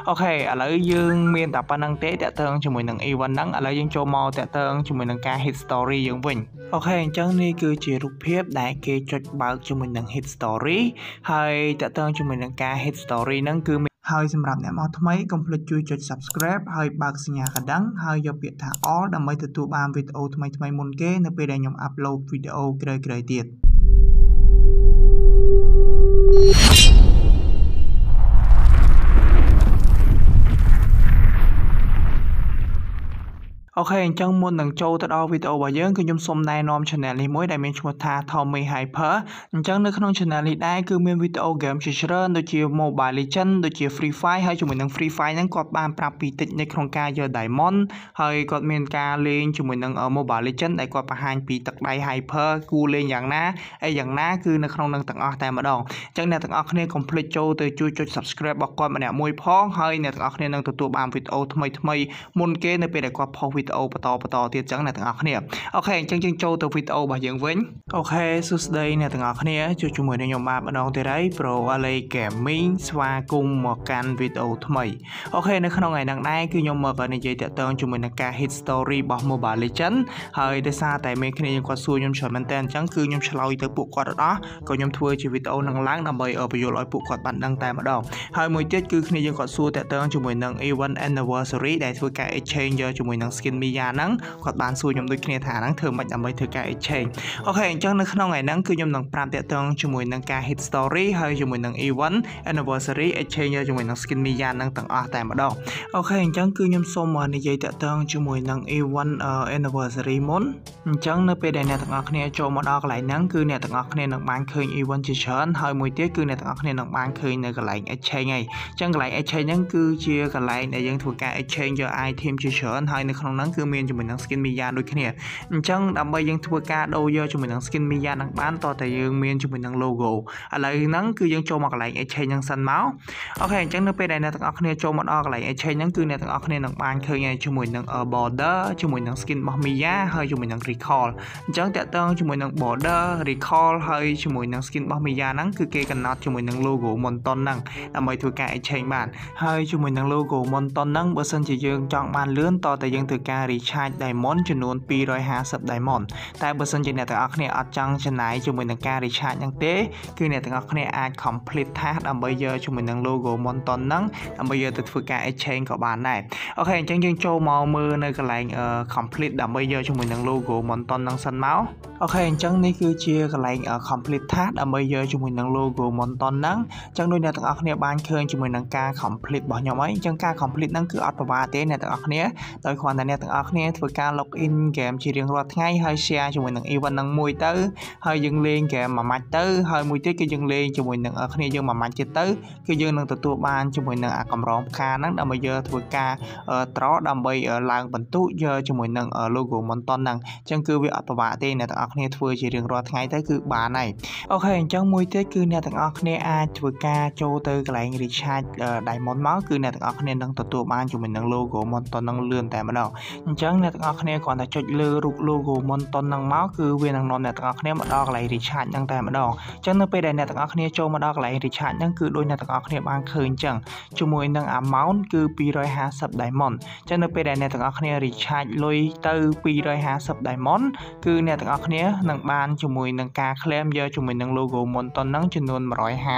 អូខេឥឡូវយើងមានតែប៉ុណ្្នឹងទេតាក់ទងជាមួយនឹង event ហ្នឹងឥឡូវយើងចូលមកតាក់ទងជាមួយនឹងការ hit story យើងវិញអូខេអញ្ចឹងនេះគឺជារូបភាពដែលគេចុចបើកជាមួយនឹង hit story ហើយតាក់ទងជាមួយនឹងការ hit story ហ្នឹងគឺហើយសម្រាប់អ្នកមកថ្មីកុំភ្លេចជួយចុច subscribe ហើយបើកសញ្ញាកណ្ដឹងហើយយកពាក្យថា all ដើម្បីទទួលបានវីដេអូថ្មីៗមុនគេនៅពេលដែលខ្ញុំ upload វីដេអូក្រោយៗទៀតអូខេអញ្ចឹងមុននឹងចូលទៅដល់វីដេអូរបស់យើងគឺខ្ញុំសូមណែនាំ channel នេះមួយដែលមានឈ្មោះថា Tommy Hyper អញ្ចឹងនៅក្នុង channel នេះដែរគឺមានវីដេអូ game ជាច្រើនដូចជា Mobile Legend ដូចជា Free Fire ហើយជាមួយនឹង Free Fire ហ្នឹងគាត់បានប្រាប់ពី technique ក្នុងការយក Diamond ហើយគាត់មានការលេងជាមួយនឹង Mobile Legend ដែលគាត់បង្ហាញពីទឹកដៃ Hyper គូលេងយ៉ាងណាយ៉ាងណាគឺនៅក្នុងនឹងទាំងអស់តែម្ដងអញ្ចឹងអ្នកទាំងអស់គ្នាកុំភ្លេចចូលទៅជួយចុច subscribe របស់គាត់ម្នាក់មួយផងហើយអ្នកទាំងអស់គ្នានឹងទទួលបានវីដេអូថ្មីៗមុនគេនៅពេលដែលគាត់ផុសវីដេអូបន្តទៀតចឹងអ្នកទាំងអស់គ្នាអូខេអញ្ចឹងយើងចូលទៅវីដេអូរបស់យើងវិញអូខេសួស្តីអ្នកទាំងអស់គ្នាជួបជាមួយនឹងខ្ញុំបាទម្ដងទៀតហើយ brolhgaming ស្វាគមន៍មកកាន់វីដេអូថ្មីអូខេនៅក្នុងថ្ងៃហ្នឹងដែរគឺខ្ញុំមកនិយាយតាក់ទងជាមួយនឹងការ hit story របស់ Mobile Legend ហើយដោយសារតែមេគ្នាយើងគាត់សួរខ្ញុំច្រើនមែនតើអញ្ចឹងគឺខ្ញុំឆ្លើយទៅពួកគាត់អត់ក៏ខ្ញុំធ្វើជាវីដេអូនឹងឡើងដើម្បីបញ្យល់ឲ្យពួកគាត់បានដឹងតែម្ដងហើយមួយទៀតគឺគ្នាយើងគាត់សួរតាក់ទងជាមួយនឹង event anniversary ដែលធ្វើការ exchange ជាមួយនឹង skin Miaហ្នឹងគាត់បានសួរខ្ញុំដូចគ្នាថាហ្នឹងធ្វើម៉េចដើម្បីធ្វើការ exchange អូខេអញ្ចឹងនៅក្នុងថ្ងៃហ្នឹងគឺខ្ញុំនឹងប្រាប់តាក់ទងជាមួយនឹងការ hit story ហើយជាមួយនឹង event anniversary exchange ជាមួយនឹង skin Mia ហ្នឹងទាំងអស់តែម្ដងអូខេអញ្ចឹងគឺខ្ញុំសូមនិយាយតាក់ទងជាមួយនឹង event anniversary មុនអញ្ចឹងនៅពេលដែលអ្នកទាំងអស់គ្នាចូលមកដល់កន្លែងហ្នឹងគឺអ្នកទាំងអស់គ្នានឹងបានឃើញ event ជាច្រើនហើយមួយទៀតគឺអ្នកទាំងអស់គ្នានឹងបានឃើញនៅកន្លែង exchange ហើយអញ្ចឹងកន្លែង exchange ហ្នឹងគឺជាកន្លែងដែលយើងធ្វើការ exchange យក item ជាច្រើនហើយនៅក្នុងហ្នឹងគឺមានជាមួយនឹង skin Mia ដូចគ្នាអញ្ចឹងដើម្បីយើងធ្វើការដូរយកជាមួយនឹង skin Mia ហ្នឹងបានតតែយើងមានជាមួយនឹង logo ឥឡូវហ្នឹងគឺយើងចូលមកកន្លែង exchange ហ្នឹងសិនមកអូខេអញ្ចឹងនៅពេលដែលអ្នកទាំងអស់គ្នាចូលមកដល់កន្លែង exchange ហ្នឹងគឺអ្នកទាំងអស់គ្នានឹងបានឃើញជាមួយនឹង border ជាមួយនឹង skin របស់ Mia ហើយជាមួយនឹង recall អញ្ចឹងតាក់ទងជាមួយនឹង border recall ហើយជាមួយនឹង skin របស់ Mia ហ្នឹងគឺគេកំណត់ជាមួយនឹង logo Monton ហ្នឹងដើម្បីធ្វើការ exchange បានហើយជាមួយនឹង logo Monton ហ្នឹងបើសិនជាយើងចង់បានលឿនតតែយើងធ្វើការ recharge Diamond ចំនួន250 Diamond តែបើសិនជាអ្នកទាំងអស់គ្នាអត់ចង់ចំណាយជាមួយនឹងការ recharge ហ្នឹងទេគឺអ្នកទាំងអស់គ្នាអាច complete task ដើម្បីយកជាមួយនឹង logo Monton ហ្នឹងដើម្បីយកទៅធ្វើការ exchange ក៏បានដែរអូខេអញ្ចឹងយើងចូលមកមើលនៅកន្លែង complete ដើម្បីយកជាមួយនឹង logo Monton ហ្នឹងសិនមកអូខេអញ្ចឹងនេះគឺជាកន្លែង complete task ដើម្បីយកជាមួយនឹង logo Monton ហ្នឹងអញ្ចឹងដូចអ្នកទាំងអស់គ្នាបានឃើញជាមួយនឹងការ complete របស់ខ្ញុំហើយអញ្ចឹងការ complete ហ្នឹងគឺអត់ពិបាកទេអ្នកទាំងអស់គ្នាដោយគ្រាន់តែអ្នកទាំងអស់គ្នាធ្វើការ log in game ជារៀងរាល់ថ្ងៃហើយ share ជាមួយនឹង event ហ្នឹងមួយទៅហើយយើងលេង game មួយម៉ាច់ទៅហើយមួយទៀតគឺយើងលេងជាមួយនឹងគ្នាយើងមួយម៉ាច់ទៀតទៅគឺយើងនឹងទទួលបានជាមួយនឹងអាកម្រងផ្កាហ្នឹងដើម្បីយកធ្វើការត្រដើម្បីឡើងបន្ទុកយកជាមួយនឹង logo Monton ហ្នឹងអញ្ចឹងគឺវាអត់ពិបាកទេអ្នកទាំងអស់គ្នាធ្វើជារៀងរាល់ថ្ងៃទៅគឺបានហើយអូខេអញ្ចឹងមួយទៀតគឺអ្នកទាំងអស់គ្នាអាចធ្វើការចូលទៅកន្លែង recharge Diamond មកគឺអ្នកទាំងអស់គ្នានឹងទទួលបានជាមួយនឹង logo Monton ហ្នឹងលឿនតែម្ដងអញ្ចឹងអ្នកទាំងអស់គ្នាគ្រាន់តែចុចលើរូប logo Monton ហ្នឹងមកគឺវានឹងនាំអ្នកទាំងអស់គ្នាមកដល់កន្លែង recharge ហ្នឹងតែម្ដងអញ្ចឹងនៅពេលដែលអ្នកទាំងអស់គ្នាចូលមកដល់កន្លែង recharge ហ្នឹងគឺដូចអ្នកទាំងអស់គ្នាបានឃើញអញ្ចឹងជាមួយនឹង amount គឺ250 Diamond អញ្ចឹងនៅពេលដែលអ្នកទាំងអស់គ្នា recharge លុយទៅ250 Diamond គឺអ្នកទាំងអស់គ្នានឹងបានជាមួយនឹងការ claim យកជាមួយនឹង logo Monton ហ្នឹងចំនួន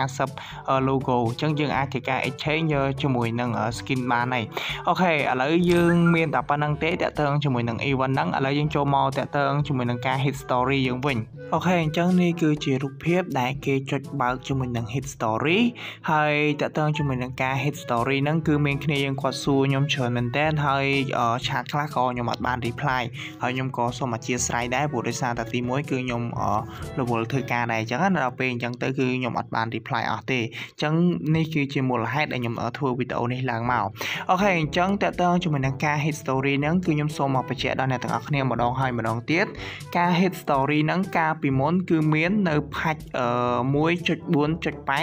150 logo អញ្ចឹងយើងអាចធ្វើការ exchange យកជាមួយនឹង skin បានហើយអូខេឥឡូវយើងមានតែប៉ុណ្្នឹងទេតាក់ទងជាមួយនឹង event ហ្នឹងឥឡូវយើងចូលមកតាក់ទងជាមួយនឹងការ hit story យើងវិញអូខេអញ្ចឹងនេះគឺជារូបភាពដែលគេចុចបើកជាមួយនឹង hit story ហើយតាក់ទងជាមួយនឹងការ hit story ហ្នឹងគឺមានគ្នាយើងគាត់សួរខ្ញុំច្រើនមែនតើហើយឆាតខ្លះក៏ខ្ញុំអត់បាន reply ហើយខ្ញុំក៏សូមអធិស្ឋានដែរព្រោះដោយសារតែទី1គឺខ្ញុំរវល់ធ្វើការដែរអញ្ចឹងណាដល់ពេលអញ្ចឹងទៅគឺខ្ញុំអត់បាន reply អស់ទេអញ្ចឹងនេះគឺជាមូលហេតុដែលខ្ញុំធ្វើវីដេអូនេះឡើងមកអូខេអញ្ចឹងតាក់ទងជាមួយនឹងការ hit story ហ្នឹងគឺខ្ញុំសូមមកបញ្ជាក់ដល់អ្នកទាំងអស់គ្នាម្ដងហើយម្ដងទៀតការ hit story ហ្នឹងកាលពីមុនគឺមាននៅ patch 1.4.8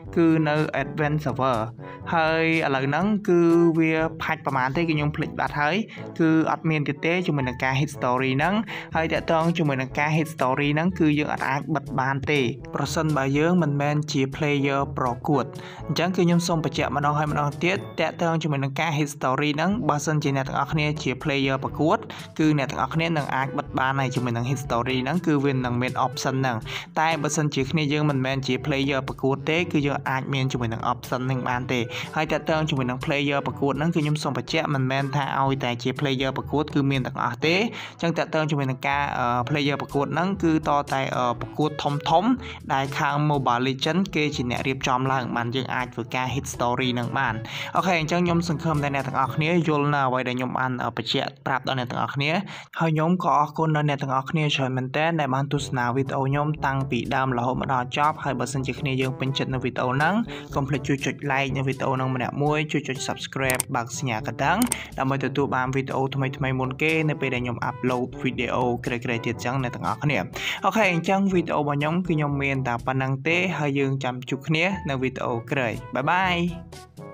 គឺនៅ Advanced Server ហើយឥឡូវហ្នឹងគឺវាផាច់ប្រហែលទេគឺខ្ញុំភ្លេចបាត់ហើយគឺអត់មានទៀតទេជាមួយនឹងការ hit story ហ្នឹងហើយតើតើជាមួយនឹងការ hit story ហ្នឹងគឺយើងអាចបិទបានទេប្រសិនបើយើងមិនមែនជា player ប្រកួតអញ្ចឹងគឺខ្ញុំសូមបញ្ជាក់ម្ដងហើយម្ដងទៀតតើតើជាមួយនឹងការ hit story ហ្នឹងបើសិនជាអ្នកទាំងអស់គ្នាជា player ប្រកួតគឺអ្នកទាំងអស់គ្នានឹងអាចបិទបានហើយជាមួយនឹង hit story ហ្នឹងគឺវានឹងមាន option ហ្នឹងតែបើសិនជាគ្នាយើងមិនមែនជា player ប្រកួតទេគឺយើងអាចមានជាមួយនឹង option ហ្នឹងបានទេហើយតើតើជាមួយនឹង player ប្រកួតហ្នឹងគឺខ្ញុំសូមបញ្ជាក់មិនមែនថាឲ្យតែជា player ប្រកួតគឺមានទាំងអស់ទេអញ្ចឹងតើតើជាមួយនឹងការ player ប្រកួតហ្នឹងគឺតតែប្រកួតធំដែលខាង Mobile Legend គេជាអ្នករៀបចំឡើងបានយើងអាចធ្វើការ hit story ហ្នឹងបានអូខេអញ្ចឹងខ្ញុំសង្ឃឹមថាអ្នកទាំងអស់គ្នាយល់នៅអ្វីដែលខ្ញុំបានបញ្ជាក់ប្រាប់ដល់អ្នកទាំងអស់គ្នាហើយខ្ញុំក៏អរគុណដល់អ្នកទាំងអស់គ្នាច្រើនមែនទែនដែលបានទស្សនាវីដេអូខ្ញុំតាំងពីដើមរហូតមកដល់ចប់ហើយបើសិនជាគ្នាយើងពេញចិត្តនៅវីដេអូហ្នឹងកុំភ្លេចជួយចុច like នៅវីដេអូហ្នឹងម្នាក់មួយជួយចុច subscribe បើកសញ្ញាកណ្ដឹងដើម្បីទទួលបានវីដេអូថ្មីៗមុនគេនៅពេលដែលខ្ញុំ upload វីដេអូក្រេៗទៀតចឹងអ្នកទាំងអស់គ្នាអូខេអញ្ចឹងវីដេអូរបស់ខ្ញុំគឺខ្ញុំមានតែប៉ុណ្្នឹងទេហើយយើងចាំជួបគ្នានៅវីដេអូក្រោយបាយបាយ